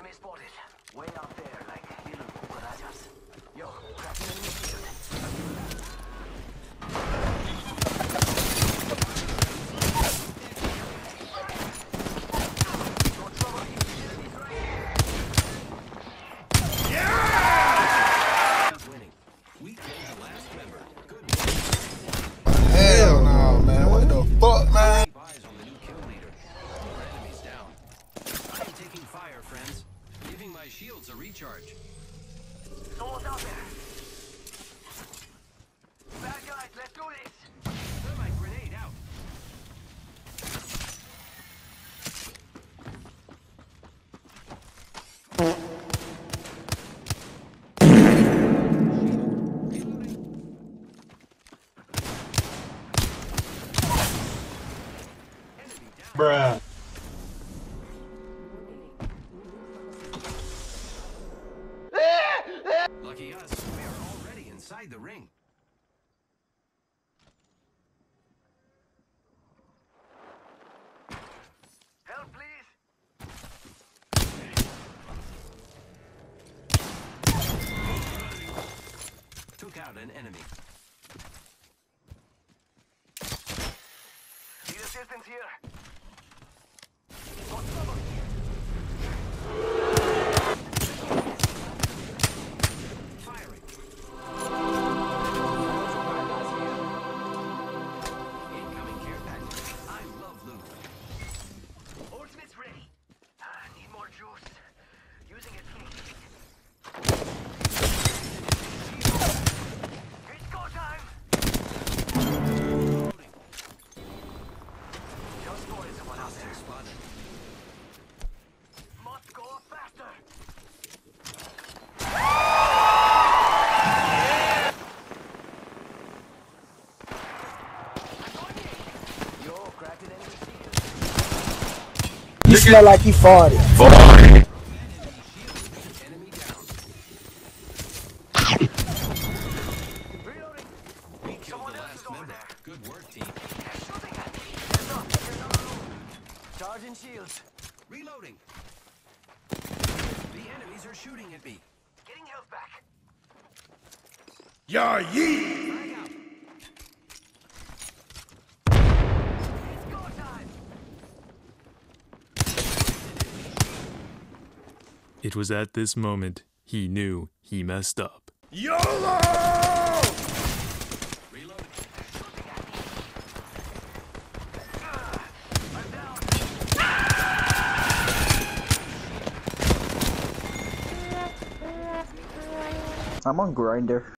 Enemy spotted. Way out there, like little cucarachas. Yo, crack enemy shield. Hell no, man. What the fuck, man? Eyes on the new kill leader. More enemies down. I am taking fire, friends. Giving my shields a recharge. Someone's out there. Bad guys, let's do this. Thermite grenade out. Bruh. Lucky us, we are already inside the ring. Help, please. Took out an enemy. Need assistance here. Got trouble. Firing. Incoming care package. I love loot. Ultimate's ready. Need more juice. Using it, please. It's go time. Loading. Just spotted someone out there. Spotted. Must go faster. Yo, cracked an enemy shield. You smell like you farted. Enemy down. Reloading. We killed Someone the else last is over member. there. Good work, team. They're shooting at me. Heads up, there's another room. Charging shields. Reloading. The enemies are shooting at me. Getting health back. Yar yeet! Frag out. It's go time. It was at this moment he knew he messed up. YOLO! Reloading. I'm down. I'm on Grinder.